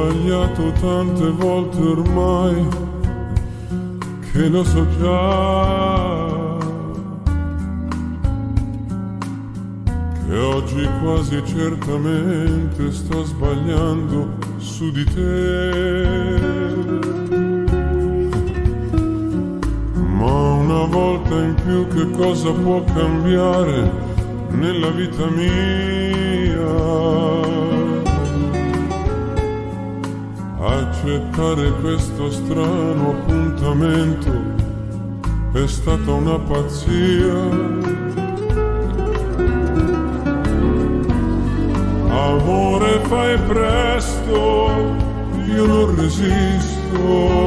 sbagliato tante volte ormai che lo so già, che oggi quasi certamente sto sbagliando su di te. Ma una volta in più che cosa può cambiare nella vita mia? Accettare questo strano appuntamento è stata una pazzia. Amore, fai presto, io non resisto.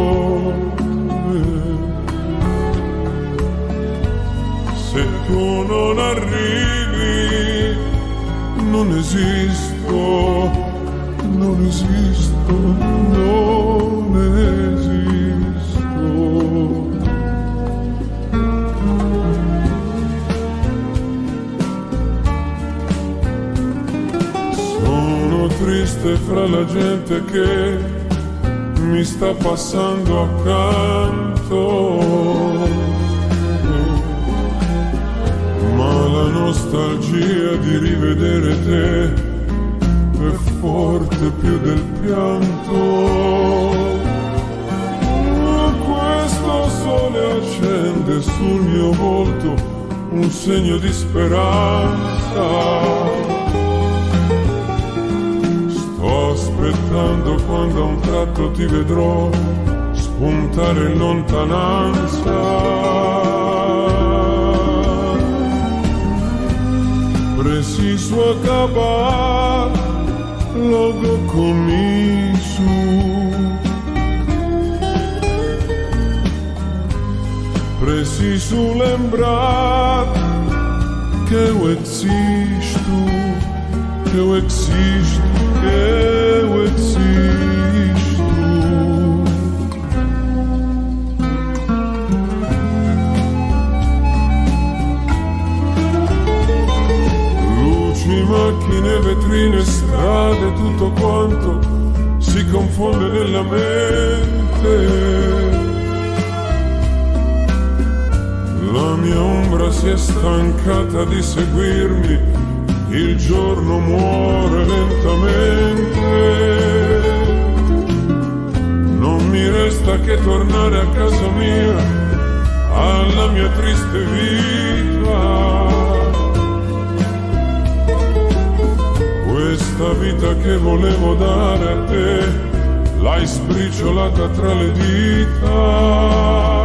Se tu non arrivi, non esisto, non esisto, non esisto. Sono triste fra la gente che mi sta passando accanto, ma la nostalgia di rivedere te è forte più del pianto. Questo sole accende sul mio volto un segno di speranza. Sto aspettando quando a un tratto ti vedrò spuntare in lontananza. Preciso acabar logo com isso. Preciso lembrar que eu existo, que eu existo, que eu existo. Luci, macchine, vetrine, strade, tutto quanto si confonde nella mente. La mia ombra si è stancata di seguirmi, il giorno muore lentamente. Non mi resta che tornare a casa mia, alla mia triste vita. Questa vita che volevo dare a te, l'hai sbriciolata tra le dita.